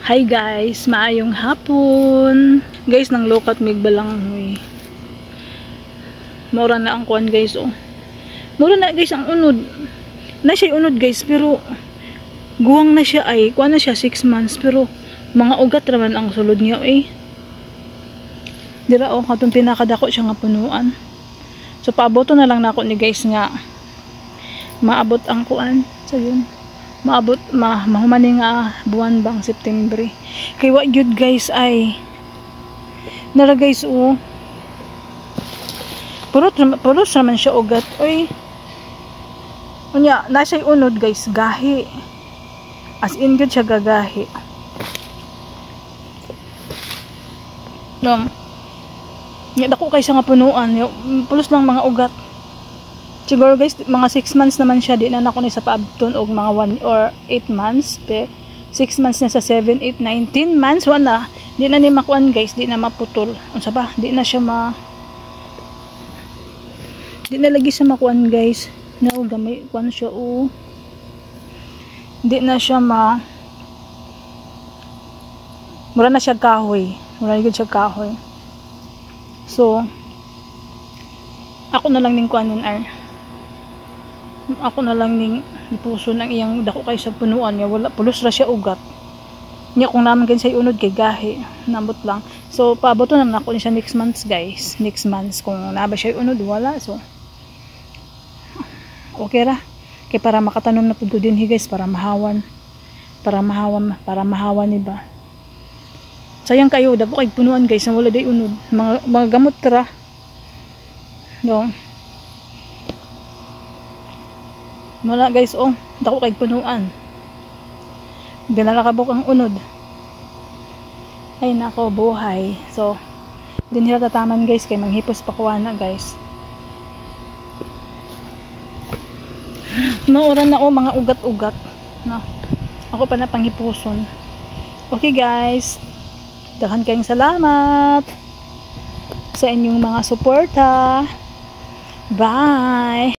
Hi guys, maayong hapon. Guys, nang lokat mig balanghoy. Mura na ang kuan guys oh. Mura na guys ang unod. Na siya unod guys pero guwang na siya ay kuan na siya 6 months pero mga ugat raman ang sulod niya eh. Dira oh katong pinakadako siya nga punuan. So paaboto na lang nako ni guys nga maabot ang kuan. So yun. Maabot mahumani nga buwan bang September. Kay wa gyud guys ay nara guys oh. Puros naman siya ugat. Oy. Unya nasay unod guys gahi. As in gyud siya gagahi. No. Nya dako kay sa nga punuan, pulos lang mga ugat. Siguro guys, mga 6 months naman siya. Di na ako ni sa paabton og mga 1 or 8 months. 6 months na sa 7, 8, 19 months. Wala. Di na ni makuan guys. Di na maputol. Unsa ba? Di na siya Di na lagi siya makuan guys. Na gamay kuan siya o. Di na siya mura na siya kahoy. Mura na siya kahoy. So, ako na lang ning kuanin ako na lang ning puso ng iyang dako kay sa punuan niya wala pulos ra siya ugat niya kung naman kay sa unod kay gahi nambot lang. So paabot na ako ni siya next month guys, next month kung naba siya unod wala. So okay ra kay para makatanom na pud ko din guys para mahawan ni ba. Sayang kayo dako kay punuan guys na wala day unod mga gamot ra no. Wala guys oh, dako kay punuan. Binalakabok ang unod. Ay nako buhay. So din nila tataman guys kay manghipos pa kuana guys. Mauran na oh mga ugat-ugat. No. Ako pa na panghipuson. Okay guys. Daghan kayong salamat sa inyong mga suporta. Bye.